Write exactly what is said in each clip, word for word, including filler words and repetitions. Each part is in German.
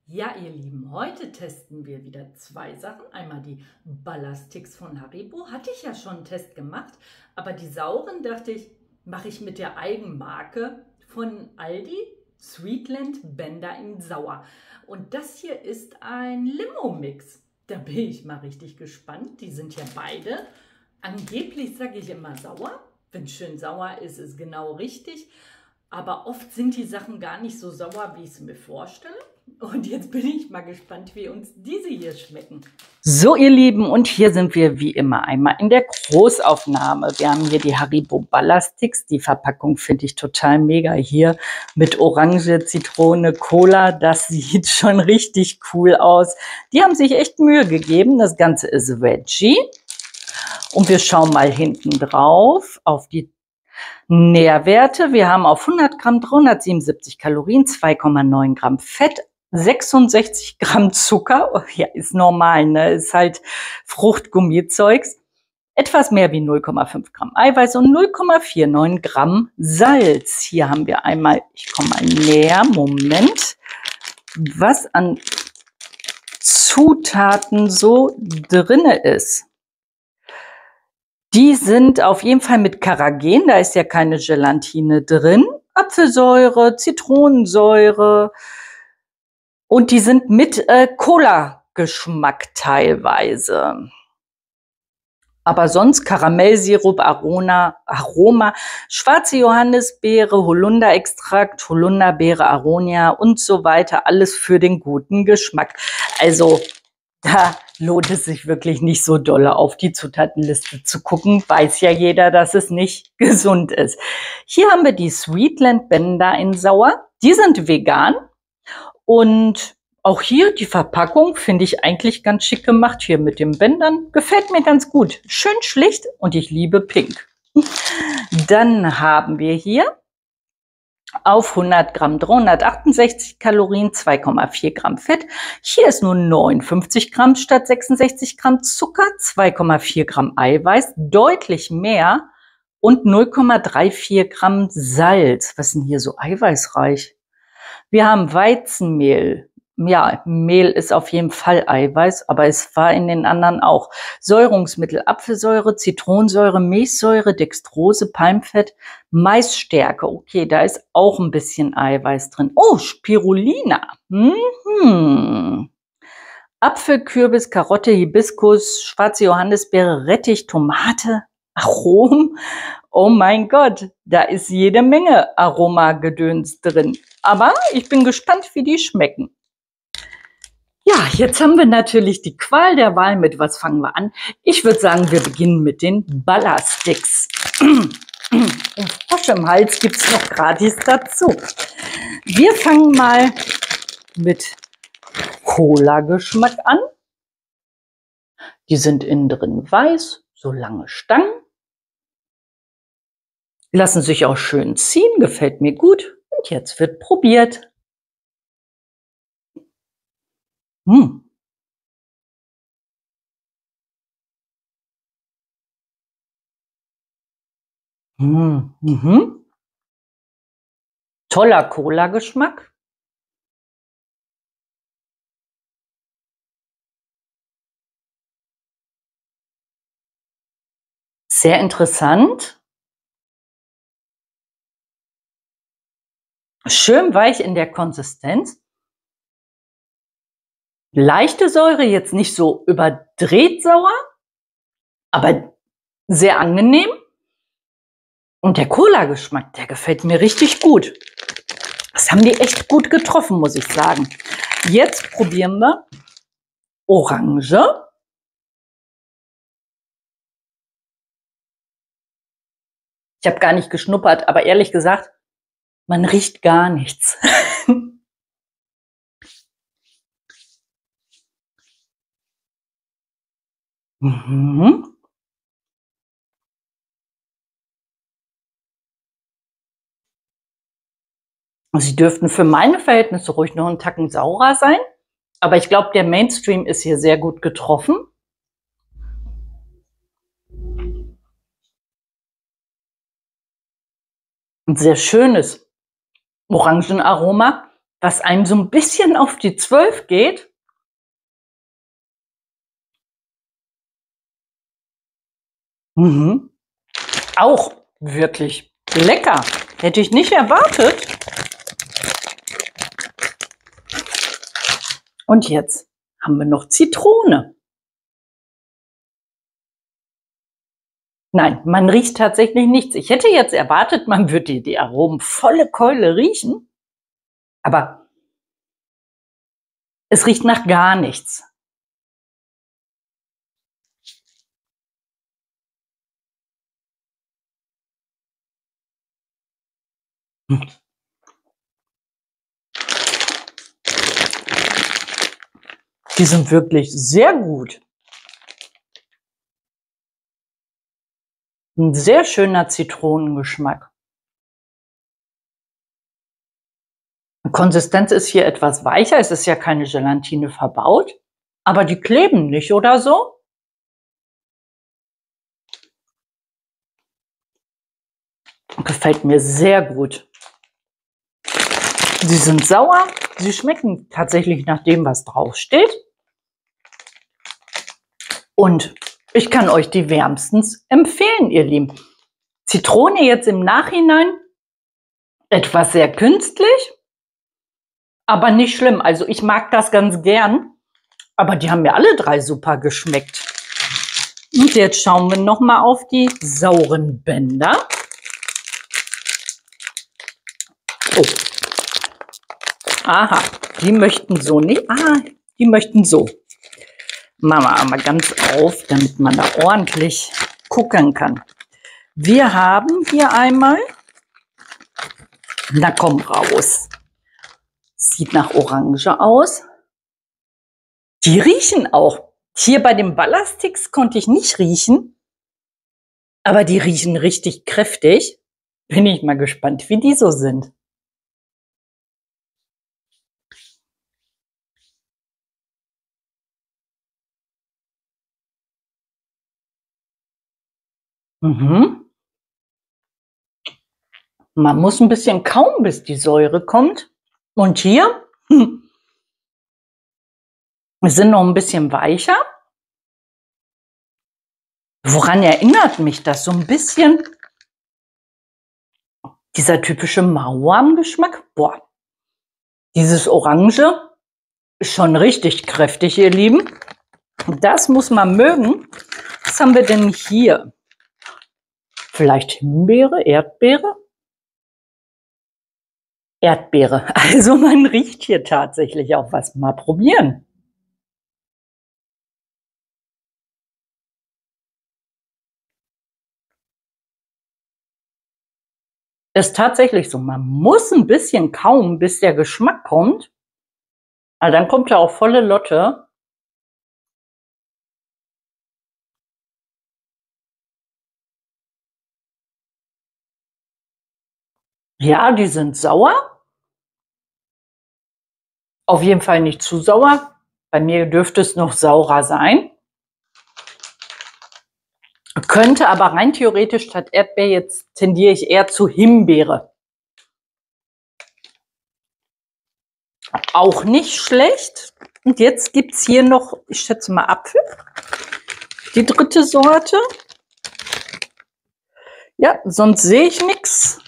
Ja, ihr Lieben, heute testen wir wieder zwei Sachen. Einmal die Ballasticks von Haribo. Hatte ich ja schon einen Test gemacht, aber die sauren, dachte ich, mache ich mit der Eigenmarke von Aldi, Sweetland Bender in Sauer. Und das hier ist ein Limo-Mix. Da bin ich mal richtig gespannt. Die sind ja beide. Angeblich sage ich immer sauer. Wenn es schön sauer ist, ist genau richtig. Aber oft sind die Sachen gar nicht so sauer, wie ich es mir vorstelle. Und jetzt bin ich mal gespannt, wie uns diese hier schmecken. So, ihr Lieben, und hier sind wir wie immer einmal in der Großaufnahme. Wir haben hier die Haribo Ballasticks. Die Verpackung finde ich total mega hier mit Orange, Zitrone, Cola. Das sieht schon richtig cool aus. Die haben sich echt Mühe gegeben. Das Ganze ist Veggie. Und wir schauen mal hinten drauf auf die Nährwerte. Wir haben auf hundert Gramm dreihundertsiebenundsiebzig Kalorien, zwei Komma neun Gramm Fett, sechsundsechzig Gramm Zucker. Oh, ja, ist normal, ne? Ist halt Fruchtgummizeugs. Etwas mehr wie null Komma fünf Gramm Eiweiß und null Komma neunundvierzig Gramm Salz. Hier haben wir einmal, ich komme mal näher, Moment, was an Zutaten so drinne ist. Die sind auf jeden Fall mit Carrageen, da ist ja keine Gelatine drin, Apfelsäure, Zitronensäure und die sind mit äh, Cola-Geschmack teilweise. Aber sonst Karamellsirup, Aroma, Aroma, schwarze Johannisbeere, Holunderextrakt, Holunderbeere, Aronia und so weiter, alles für den guten Geschmack. Also da lohnt es sich wirklich nicht so dolle auf die Zutatenliste zu gucken. Weiß ja jeder, dass es nicht gesund ist. Hier haben wir die Sweetland Bender in Sauer. Die sind vegan. Und auch hier die Verpackung finde ich eigentlich ganz schick gemacht. Hier mit den Bändern. Gefällt mir ganz gut. Schön schlicht und ich liebe Pink. Dann haben wir hier auf hundert Gramm dreihundertachtundsechzig Kalorien, zwei Komma vier Gramm Fett. Hier ist nur neunundfünfzig Gramm statt sechsundsechzig Gramm Zucker, zwei Komma vier Gramm Eiweiß, deutlich mehr und null Komma vierunddreißig Gramm Salz. Was ist denn hier so eiweißreich? Wir haben Weizenmehl. Ja, Mehl ist auf jeden Fall Eiweiß, aber es war in den anderen auch. Säurungsmittel, Apfelsäure, Zitronensäure, Milchsäure, Dextrose, Palmfett, Maisstärke. Okay, da ist auch ein bisschen Eiweiß drin. Oh, Spirulina. Mhm. Apfel, Kürbis, Karotte, Hibiskus, schwarze Johannisbeere, Rettich, Tomate, Aromen. Oh mein Gott, da ist jede Menge Aromagedöns drin. Aber ich bin gespannt, wie die schmecken. Ja, jetzt haben wir natürlich die Qual der Wahl. Mit was fangen wir an? Ich würde sagen, wir beginnen mit den Ballasticks. Und Frosch im Hals gibt es noch gratis dazu. Wir fangen mal mit Cola-Geschmack an. Die sind innen drin weiß, so lange Stangen. Lassen sich auch schön ziehen, gefällt mir gut. Und jetzt wird probiert. Hm. Hm. Mhm. Toller Cola-Geschmack. Sehr interessant. Schön weich in der Konsistenz. Leichte Säure, jetzt nicht so überdreht sauer, aber sehr angenehm. Und der Cola-Geschmack, der gefällt mir richtig gut. Das haben die echt gut getroffen, muss ich sagen. Jetzt probieren wir Orange. Ich habe gar nicht geschnuppert, aber ehrlich gesagt, man riecht gar nichts. Mhm. Sie dürften für meine Verhältnisse ruhig noch einen Tacken saurer sein. Aber ich glaube, der Mainstream ist hier sehr gut getroffen. Ein sehr schönes Orangenaroma, was einem so ein bisschen auf die Zwölf geht. Mhm. Auch wirklich lecker. Hätte ich nicht erwartet. Und jetzt haben wir noch Zitrone. Nein, man riecht tatsächlich nichts. Ich hätte jetzt erwartet, man würde die Aromen volle Keule riechen. Aber es riecht nach gar nichts. Hm. Die sind wirklich sehr gut. Ein sehr schöner Zitronengeschmack. Die Konsistenz ist hier etwas weicher. Es ist ja keine Gelatine verbaut, aber die kleben nicht oder so. Gefällt mir sehr gut. Sie sind sauer. Sie schmecken tatsächlich nach dem, was draufsteht. Und ich kann euch die wärmstens empfehlen, ihr Lieben. Zitrone jetzt im Nachhinein etwas sehr künstlich, aber nicht schlimm. Also ich mag das ganz gern, aber die haben mir alle drei super geschmeckt. Und jetzt schauen wir noch mal auf die sauren Bänder. Oh. Aha, die möchten so nicht. Ah, die möchten so. Machen wir einmal ganz auf, damit man da ordentlich gucken kann. Wir haben hier einmal, na komm raus, sieht nach Orange aus. Die riechen auch. Hier bei den Ballastix konnte ich nicht riechen, aber die riechen richtig kräftig. Bin ich mal gespannt, wie die so sind. Mhm. Man muss ein bisschen kauen, bis die Säure kommt. Und hier hm, sind noch ein bisschen weicher. Woran erinnert mich das so ein bisschen? Dieser typische Mauergeschmack. Boah, dieses Orange ist schon richtig kräftig, ihr Lieben. Das muss man mögen. Was haben wir denn hier? Vielleicht Himbeere, Erdbeere? Erdbeere. Also man riecht hier tatsächlich auch was. Mal probieren. Ist tatsächlich so. Man muss ein bisschen kauen, bis der Geschmack kommt. Aber dann kommt er auf volle Lotte. Ja, die sind sauer. Auf jeden Fall nicht zu sauer. Bei mir dürfte es noch saurer sein. Könnte aber rein theoretisch statt Erdbeer, jetzt tendiere ich eher zu Himbeere. Auch nicht schlecht. Und jetzt gibt es hier noch, ich schätze mal Apfel. Die dritte Sorte. Ja, sonst sehe ich nichts.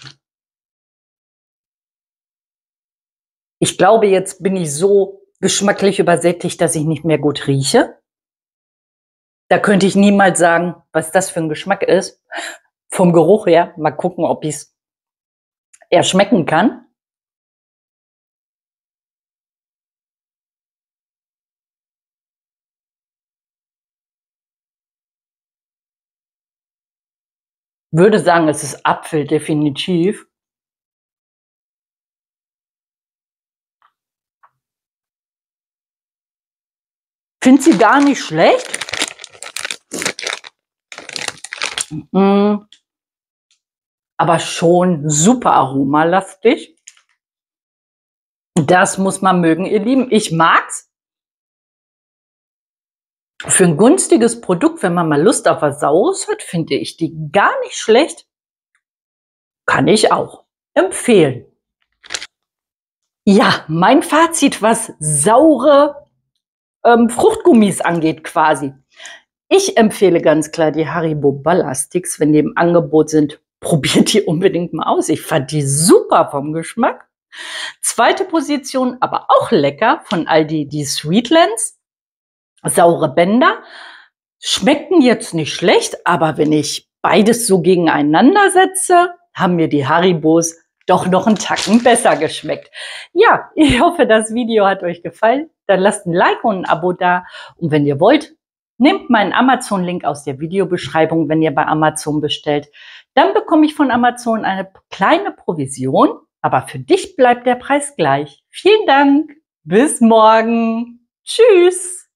Ich glaube, jetzt bin ich so geschmacklich übersättigt, dass ich nicht mehr gut rieche. Da könnte ich niemals sagen, was das für ein Geschmack ist. Vom Geruch her. Mal gucken, ob ich es eher schmecken kann. Würde sagen, es ist Apfel, definitiv. Finde sie gar nicht schlecht. Mm. Aber schon super aromalastig. Das muss man mögen, ihr Lieben. Ich mag's. Für ein günstiges Produkt, wenn man mal Lust auf was Saures hat, finde ich die gar nicht schlecht. Kann ich auch empfehlen. Ja, mein Fazit, was saure ähm, Fruchtgummis angeht quasi. Ich empfehle ganz klar die Haribo Ballasticks, wenn die im Angebot sind. Probiert die unbedingt mal aus. Ich fand die super vom Geschmack. Zweite Position, aber auch lecker, von Aldi, die Sweetlands. Saure Bänder. Schmeckten jetzt nicht schlecht, aber wenn ich beides so gegeneinander setze, haben mir die Haribos doch noch einen Tacken besser geschmeckt. Ja, ich hoffe, das Video hat euch gefallen. Dann lasst ein Like und ein Abo da. Und wenn ihr wollt, nehmt meinen Amazon-Link aus der Videobeschreibung, wenn ihr bei Amazon bestellt. Dann bekomme ich von Amazon eine kleine Provision. Aber für dich bleibt der Preis gleich. Vielen Dank. Bis morgen. Tschüss.